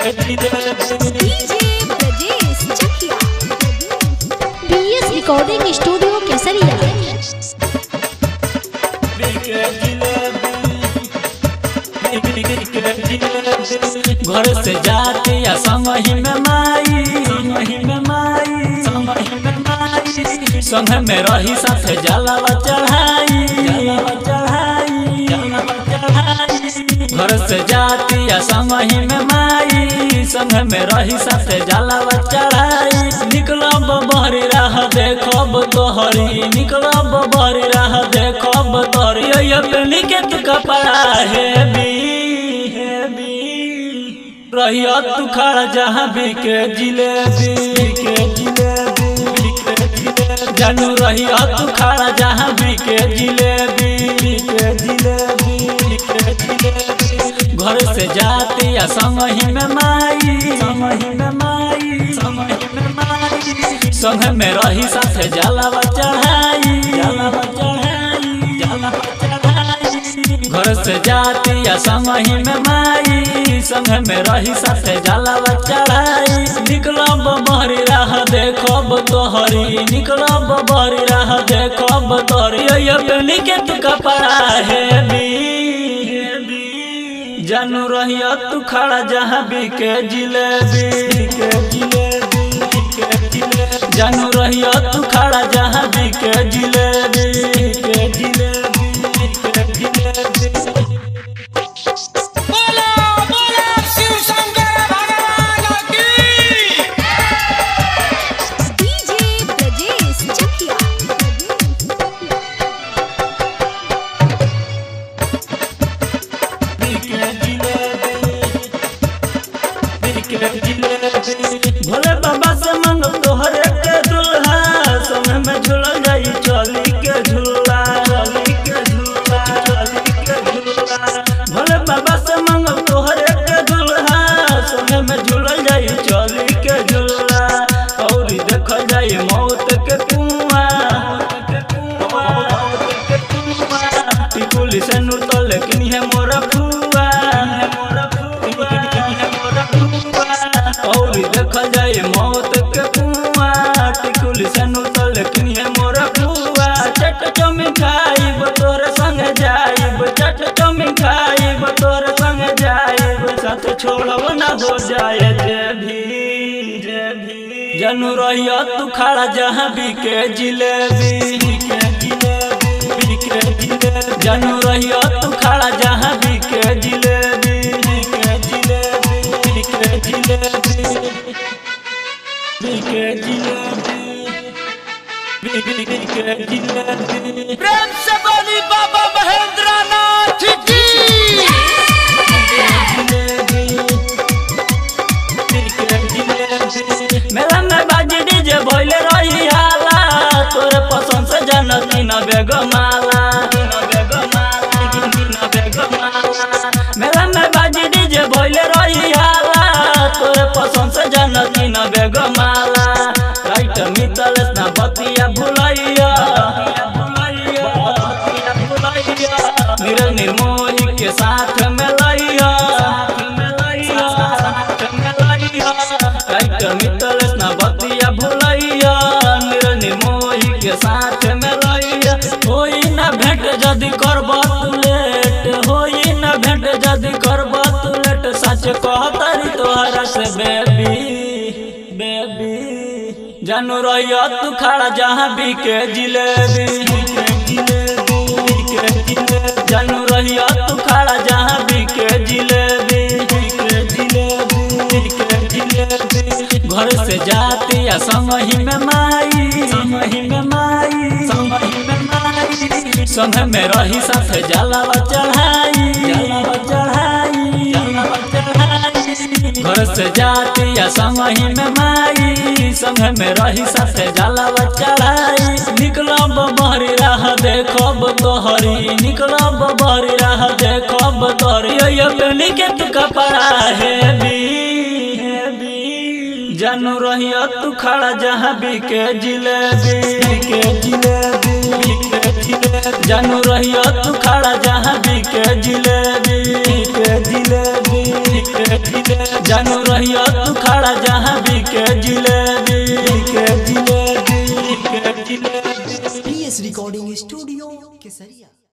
BS recording studio केसरिया। घर से जाते या संगही में माई, संग में रही साथे जलावा चढ़ाई। घर से जाती या संगही में माई, संग में रही साथे जलावा चढ़ाई। निकलब बहरी राह देखब तोहरी, निकलब बहरी राह देखब तोहरी। ये पेनी के तू कपड़ा हेबी रहिया तू खड़ा जहाँ बिके जिलेबी, जानू रहिया तू खड़ा जहाँ बिके जिलेबी। घर से जाती या संगही में माई, संग में रही साथे जलावा चढ़ाई। घर से जाती या संगही में माई, संग में रही साथे जलावा चढ़ाई। निकलब बहरी राह देखब तोहरी, निकलब बहरी राह देखब तोहरी। ये पेनी के तू कपड़ा हेबी जानू रहिया तू खड़ा जहाँ बिके जिलेबी, जानू रहिया तू खड़ा जहाँ बिके जिलेबी। भोले बाबा से मांगो तोहरे के दुल्हा, समय में झूल जाई चली के झूला। भोले बाबा से मांगो तोहरे के दुल्हा, समय में झूल जाई चली के झूला। और देखल जाई मौत के कुआं, टिकुली से नूर तो लेकिन है मोरा फुआ। और देखल जाए मौत के कुआं, टिकुली से नूर तो लेकिन है मोरा फुआ। चट चौमिन खाइब तोरे संग जाइब, चट चौमिन खाइब तोरे संग जाइब। साथ छोड़ब ना हो जाए जेभी, जानू रहिया तू खड़ा जहाँ बिके जिलेबी, जानू रहिया तू खड़ा जहाँ बिके जिलेबी। प्रेम से बोली बाबा महेंद्र नाथ की। मेला में बाजी डीजे भइले रही हाला, तोरे पसंद से जनती न बेगमाला। मेला में बाजी डीजे भइले रही हाला, तोरे पसंद से जनती न बेगमाला। राइट मितल ना बतिया भुलैया, नीरज निर्मोही के साथ में लैया। राइट मितल ना बतिया भुलैया, नीरज निर्मोही के साथ में लैया। होई ना भेंट जदि करब तू लेट, होई ना भेंट जदि करब तू लेट। सच कहतरी तोहरा से बेबी, जानू रहिया तू खड़ा जहाँ बिके जिलेबी, जानू रहिया तू खड़ा जहाँ बिके जिलेबी। घर से जाती या संगही में माई, संग में रही साथे जलावा चढ़ाई। घर से जाती या संगही में माई, संग में रही साथे जलावा चढ़ाई। निकलब बहरी राह देखब तोहरी, निकलब बहरी राह देखब तोहरी। ये पेनी के तू कपड़ा हेबी जानू रहिया तू खड़ा जहाँ बिके जिलेबी, जानू रहिया तू खड़ा जहाँ बिके जिलेबी। के जिलेबी जानू रहिया तू खड़ा जहाँ बिके जिलेबी के जिलेबी के जिलेबी। PS रिकॉर्डिंग स्टूडियो केसरिया।